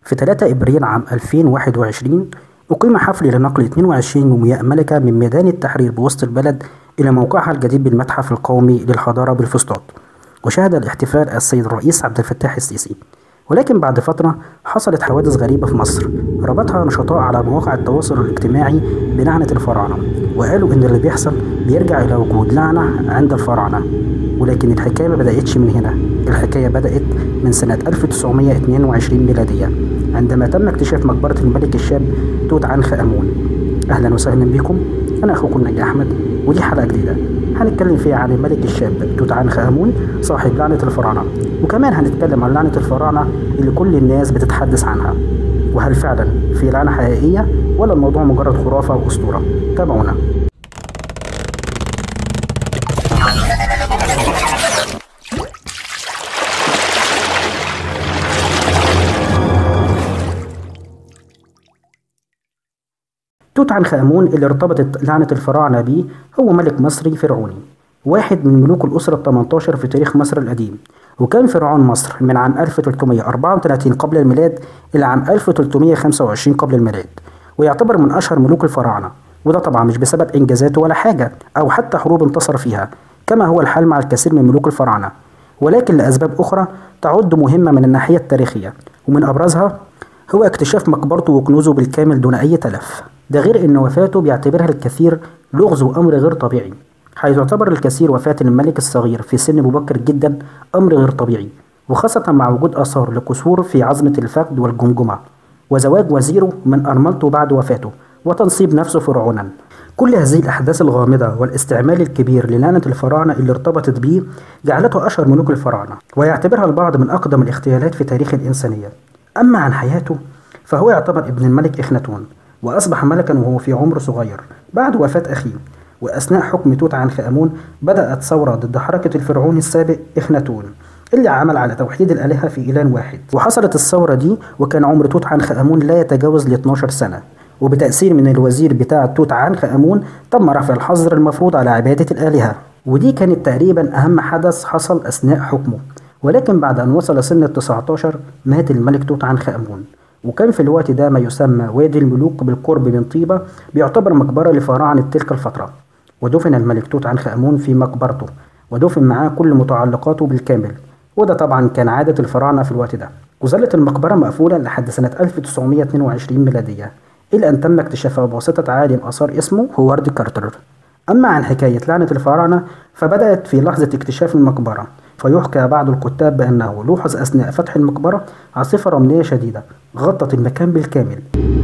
في 3 إبريل عام 2021 أقيم حفل لنقل 22 مومياء ملكة من ميدان التحرير بوسط البلد إلى موقعها الجديد بالمتحف القومي للحضارة بالفسطاط، وشهد الاحتفال السيد الرئيس عبد الفتاح السيسي. ولكن بعد فترة حصلت حوادث غريبة في مصر ربطها نشطاء على مواقع التواصل الاجتماعي بلعنة الفراعنة، وقالوا إن اللي بيحصل بيرجع إلى وجود لعنة عند الفراعنة. ولكن الحكاية ما بدأتش من هنا، الحكاية بدأت من سنة 1922 ميلادية عندما تم اكتشاف مقبرة الملك الشاب توت عنخ آمون. أهلا وسهلا بكم، أنا أخوكم نجي أحمد، ودي حلقة جديدة هنتكلم فيها عن الملك الشاب توت عنخ آمون صاحب لعنة الفراعنة، وكمان هنتكلم عن لعنة الفراعنة اللي كل الناس بتتحدث عنها، وهل فعلا في لعنة حقيقية ولا الموضوع مجرد خرافة وأسطورة؟ تابعونا. توت عنخ آمون اللي ارتبطت لعنة الفراعنة بيه هو ملك مصري فرعوني، واحد من ملوك الأسرة ال18 في تاريخ مصر القديم، وكان فرعون مصر من عام 1334 قبل الميلاد إلى عام 1325 قبل الميلاد، ويعتبر من أشهر ملوك الفراعنة، وده طبعا مش بسبب إنجازاته ولا حاجة أو حتى حروب انتصر فيها كما هو الحال مع الكثير من ملوك الفراعنة، ولكن لأسباب أخرى تعد مهمة من الناحية التاريخية، ومن أبرزها هو اكتشاف مقبرته وكنوزه بالكامل دون أي تلف. ده غير أن وفاته بيعتبرها الكثير لغز وأمر غير طبيعي، حيث يعتبر الكثير وفاة الملك الصغير في سن مبكر جدا أمر غير طبيعي، وخاصة مع وجود آثار لكسور في عظمة الفخذ والجمجمة، وزواج وزيره من أرملته بعد وفاته، وتنصيب نفسه فرعونا. كل هذه الأحداث الغامضة والاستعمال الكبير للعنة الفراعنة اللي ارتبطت بيه جعلته أشهر ملوك الفراعنة، ويعتبرها البعض من أقدم الاغتيالات في تاريخ الإنسانية. أما عن حياته فهو يعتبر ابن الملك إخناتون، وأصبح ملكا وهو في عمر صغير بعد وفاة أخيه. وأثناء حكم توت عنخ آمون بدأت ثورة ضد حركة الفرعون السابق إخناتون اللي عمل على توحيد الآلهة في إله واحد. وحصلت الثورة دي وكان عمر توت عنخ آمون لا يتجاوز 12 سنة، وبتأثير من الوزير بتاع توت عنخ آمون تم رفع الحظر المفروض على عبادة الآلهة، ودي كانت تقريبا أهم حدث حصل أثناء حكمه. ولكن بعد أن وصل سن 19 مات الملك توت عنخ آمون، وكان في الوقت ده ما يسمى وادي الملوك بالقرب من طيبة بيعتبر مقبرة لفراعنة تلك الفترة. ودفن الملك توت عنخ آمون في مقبرته، ودفن معاه كل متعلقاته بالكامل، وده طبعا كان عادة الفراعنة في الوقت ده. وظلت المقبرة مقفولة لحد سنة 1922 ميلادية، إلى أن تم اكتشافها بواسطة عالم آثار اسمه هوارد كارتر. أما عن حكاية لعنة الفراعنة فبدأت في لحظة اكتشاف المقبرة، فيحكى بعض الكتاب بأنه لوحظ أثناء فتح المقبرة عاصفة رملية شديدة غطت المكان بالكامل.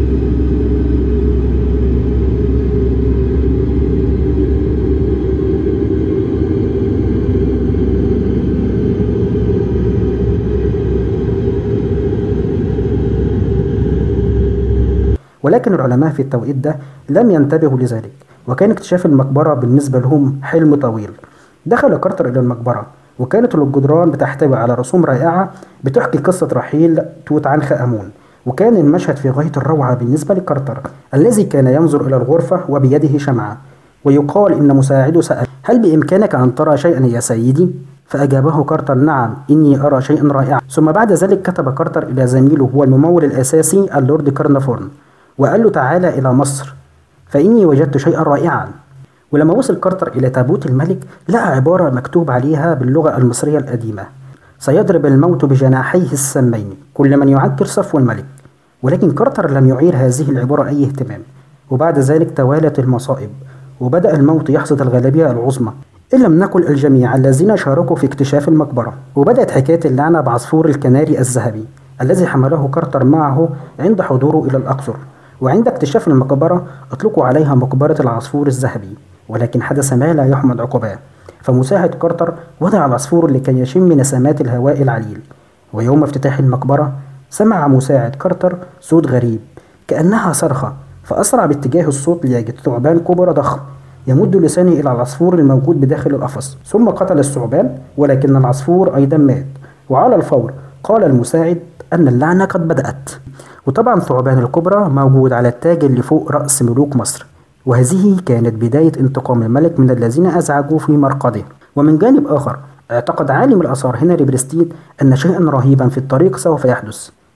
ولكن العلماء في التوقيت ده لم ينتبهوا لذلك، وكان اكتشاف المقبرة بالنسبة لهم حلم طويل. دخل كارتر إلى المقبرة، وكانت الجدران بتحتوي على رسوم رائعة بتحكي قصة رحيل توت عنخ آمون، وكان المشهد في غاية الروعة بالنسبة لكارتر الذي كان ينظر إلى الغرفة وبيده شمعة، ويقال إن مساعده سأل: هل بإمكانك أن ترى شيئا يا سيدي؟ فأجابه كارتر: نعم، إني أرى شيئا رائعا. ثم بعد ذلك كتب كارتر إلى زميله هو الممول الأساسي اللورد كارنافورن، وقال له: تعال إلى مصر فإني وجدت شيئا رائعا. ولما وصل كارتر إلى تابوت الملك لقى عبارة مكتوب عليها باللغة المصرية القديمة: سيضرب الموت بجناحيه السمين كل من يعكر صفو الملك. ولكن كارتر لم يعير هذه العبارة أي اهتمام، وبعد ذلك توالت المصائب، وبدأ الموت يحصد الغالبية العظمى، إن لم نقل الجميع الذين شاركوا في اكتشاف المقبرة. وبدأت حكاية اللعنة بعصفور الكناري الذهبي الذي حمله كارتر معه عند حضوره إلى الأقصر، وعند اكتشاف المقبرة أطلقوا عليها مقبرة العصفور الذهبي. ولكن حدث ما لا يحمد عقباه، فمساعد كارتر وضع العصفور لكي يشم نسمات الهواء العليل، ويوم افتتاح المقبرة سمع مساعد كارتر صوت غريب كأنها صرخة، فأسرع باتجاه الصوت ليجد ثعبان كبرى ضخم يمد لسانه إلى العصفور الموجود بداخل القفص، ثم قتل الثعبان، ولكن العصفور أيضا مات. وعلى الفور قال المساعد أن اللعنة قد بدأت. وطبعا ثعبان الكبرى موجود على التاج اللي فوق رأس ملوك مصر، وهذه كانت بداية انتقام الملك من الذين أزعجوا في مرقده. ومن جانب آخر اعتقد عالم الآثار هنري بريستيد أن شيئا رهيبا في الطريق سوف يحدث،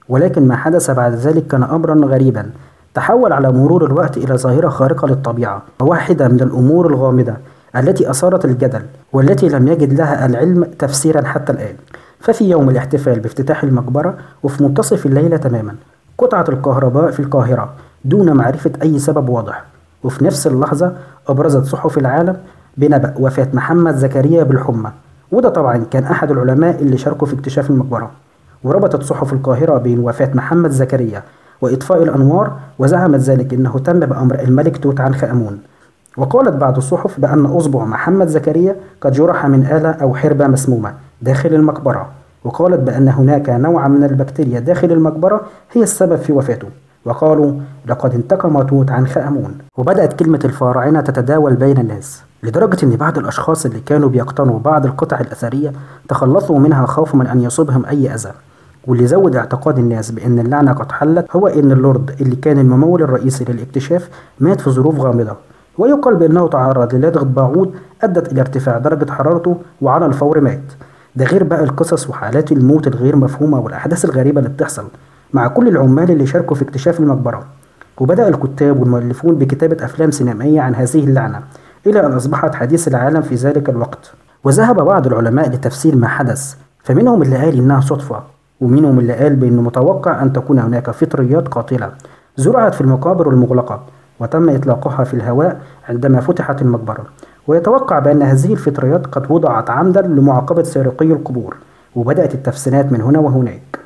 ولكن ما حدث بعد ذلك كان أمرا غريبا تحول على مرور الوقت إلى ظاهرة خارقة للطبيعة، وواحدة من الأمور الغامضة التي أثارت الجدل والتي لم يجد لها العلم تفسيرا حتى الآن. ففي يوم الاحتفال بافتتاح المقبرة وفي منتصف الليلة تماما قطعت الكهرباء في القاهرة دون معرفة أي سبب واضح، وفي نفس اللحظة أبرزت صحف العالم بنبأ وفاة محمد زكريا بالحمى، وده طبعا كان أحد العلماء اللي شاركوا في اكتشاف المقبرة. وربطت صحف القاهرة بين وفاة محمد زكريا وإطفاء الأنوار، وزعمت ذلك أنه تم بأمر الملك توت عنخ آمون. وقالت بعض الصحف بأن أصبع محمد زكريا قد جرح من آلة أو حربة مسمومة داخل المقبرة، وقالت بأن هناك نوع من البكتيريا داخل المقبرة هي السبب في وفاته، وقالوا لقد انتقم توت عنخ آمون. وبدأت كلمة الفراعنة تتداول بين الناس، لدرجة أن بعض الأشخاص اللي كانوا بيقتنوا بعض القطع الأثرية تخلصوا منها خوفا من أن يصيبهم أي أذى. واللي زود اعتقاد الناس بأن اللعنة قد حلت هو أن اللورد اللي كان الممول الرئيسي للاكتشاف مات في ظروف غامضة، ويقال بأنه تعرض للدغة بعوض أدت إلى ارتفاع درجة حرارته وعلى الفور مات. ده غير بقى القصص وحالات الموت الغير مفهومة والأحداث الغريبة اللي بتحصل مع كل العمال اللي شاركوا في اكتشاف المقبرة. وبدأ الكتاب والمؤلفون بكتابة أفلام سينمائية عن هذه اللعنة إلى أن أصبحت حديث العالم في ذلك الوقت. وذهب بعض العلماء لتفسير ما حدث، فمنهم اللي قال إنها صدفة، ومنهم اللي قال بأنه متوقع أن تكون هناك فطريات قاتلة زرعت في المقابر المغلقة وتم إطلاقها في الهواء عندما فتحت المقبرة. ويتوقع بأن هذه الفطريات قد وضعت عمدا لمعاقبة سارقي القبور. وبدأت التفسيرات من هنا وهناك.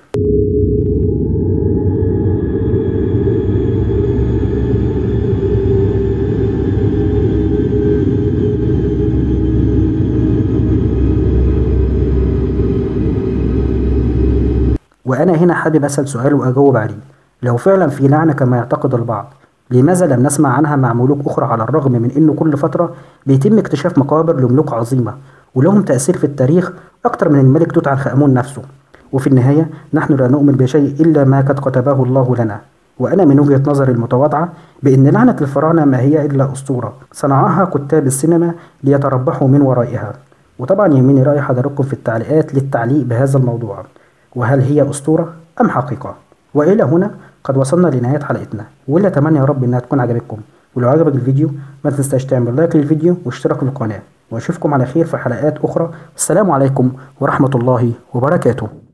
وأنا هنا حابب أسأل سؤال وأجاوب عليه، لو فعلا في لعنة كما يعتقد البعض، لماذا لم نسمع عنها مع ملوك أخرى، على الرغم من أنه كل فترة بيتم اكتشاف مقابر لملوك عظيمة ولهم تأثير في التاريخ أكثر من الملك توت عنخ آمون نفسه؟ وفي النهاية نحن لا نؤمن بشيء إلا ما قد كتبه الله لنا. وأنا من وجهة نظري المتواضعة بأن لعنة الفراعنة ما هي إلا أسطورة صنعها كتاب السينما ليتربحوا من ورائها. وطبعا يهمني رأي حضراتكم في التعليقات للتعليق بهذا الموضوع، وهل هي أسطورة أم حقيقة؟ وإلى هنا قد وصلنا لنهاية حلقتنا، واللي أتمنى يا رب إنها تكون عجبتكم. ولو عجبك الفيديو ما تنساش تعمل لايك للفيديو واشتراك في القناة، وأشوفكم على خير في حلقات أخرى. السلام عليكم ورحمة الله وبركاته.